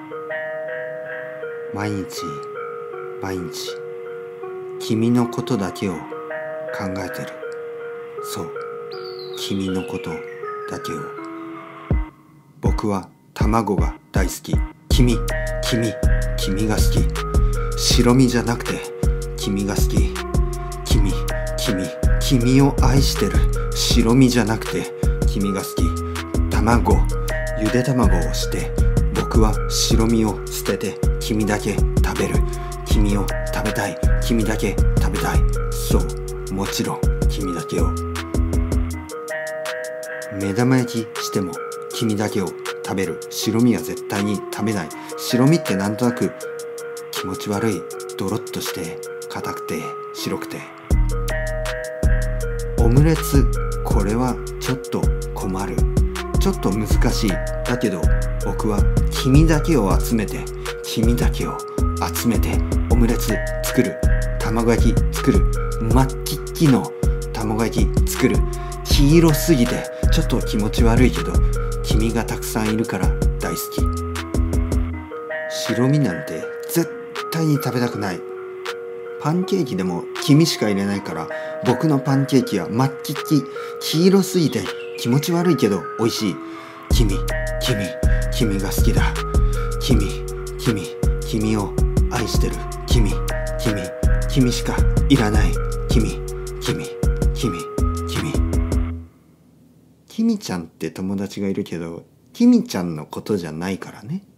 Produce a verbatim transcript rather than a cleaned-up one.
毎日毎日君のことだけを考えてる。そう、君のことだけを。僕は卵が大好き。君君君が好き。白身じゃなくて君が好き。君君君を愛してる。白身じゃなくて君が好き。卵、ゆで卵をして僕は白身を捨てて君だけ食べる。君を食べたい。君だけ食べたい。そう、もちろん君だけを。目玉焼きしても君だけを食べる。白身は絶対に食べない。白身ってなんとなく気持ち悪い。ドロッとして硬くて白くて。オムレツ、これはちょっと困る。ちょっと難しい。だけど僕は君だけを集めて君だけを集めてオムレツ作る。卵焼き作る。真っ黄っきの卵焼き作る。黄色すぎてちょっと気持ち悪いけど君がたくさんいるから大好き。白身なんて絶対に食べたくない。パンケーキでも君しか入れないから僕のパンケーキは真っ黄っき、黄色すぎて気持ち悪いけど美味しい。君君君が好きだ。君君君を愛してる。君君君しかいらない。君君君君君ちゃんって友達がいるけど君ちゃんのことじゃないからね。